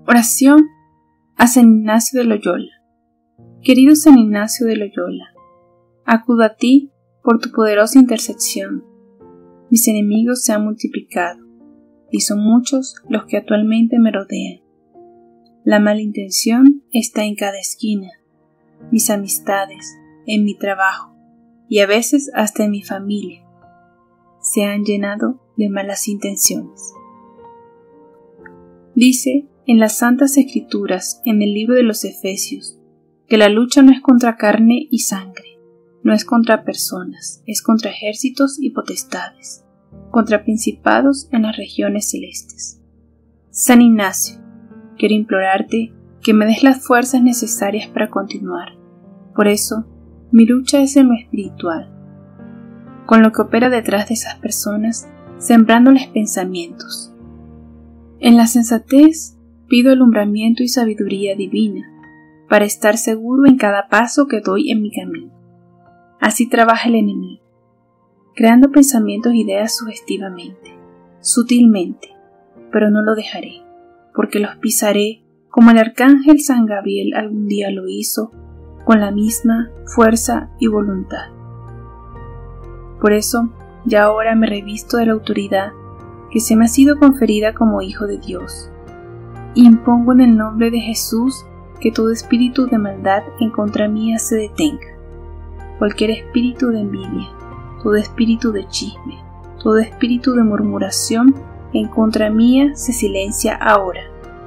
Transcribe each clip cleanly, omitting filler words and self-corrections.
Oración a San Ignacio de Loyola. Querido San Ignacio de Loyola, acudo a ti por tu poderosa intercesión. Mis enemigos se han multiplicado, y son muchos los que actualmente me rodean. La malintención está en cada esquina, mis amistades, en mi trabajo, y a veces hasta en mi familia, se han llenado de malas intenciones. Dice en las Santas Escrituras, en el libro de los Efesios, que la lucha no es contra carne y sangre, no es contra personas, es contra ejércitos y potestades, contra principados en las regiones celestes. San Ignacio, quiero implorarte que me des las fuerzas necesarias para continuar. Por eso, mi lucha es en lo espiritual, con lo que opera detrás de esas personas, sembrándoles pensamientos. En la sensatez pido alumbramiento y sabiduría divina, para estar seguro en cada paso que doy en mi camino. Así trabaja el enemigo, creando pensamientos e ideas sugestivamente, sutilmente, pero no lo dejaré, porque los pisaré como el arcángel San Gabriel algún día lo hizo, con la misma fuerza y voluntad. Por eso, ya ahora me revisto de la autoridad que se me ha sido conferida como hijo de Dios. Impongo en el nombre de Jesús que todo espíritu de maldad en contra mía se detenga, cualquier espíritu de envidia, todo espíritu de chisme, todo espíritu de murmuración en contra mía se silencia ahora.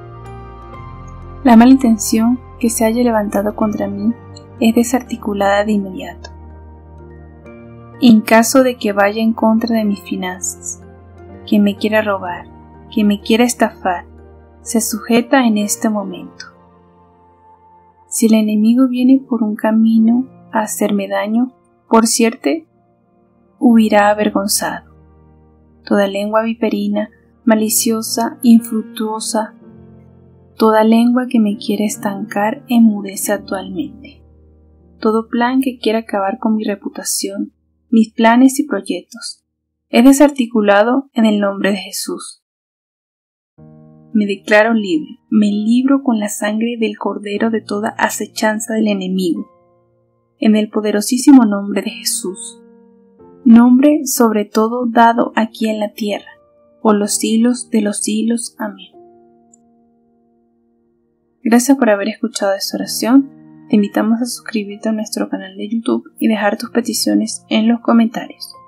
La mala intención que se haya levantado contra mí es desarticulada de inmediato. En caso de que vaya en contra de mis finanzas, quien me quiera robar, quien me quiera estafar, se sujeta en este momento. Si el enemigo viene por un camino a hacerme daño, por cierto, huirá avergonzado. Toda lengua viperina, maliciosa, infructuosa, toda lengua que me quiera estancar enmudece actualmente. Todo plan que quiera acabar con mi reputación, mis planes y proyectos, es desarticulado en el nombre de Jesús. Me declaro libre, me libro con la sangre del Cordero de toda acechanza del enemigo, en el poderosísimo nombre de Jesús, nombre sobre todo dado aquí en la tierra, por los siglos de los siglos. Amén. Gracias por haber escuchado esta oración. Te invitamos a suscribirte a nuestro canal de YouTube y dejar tus peticiones en los comentarios.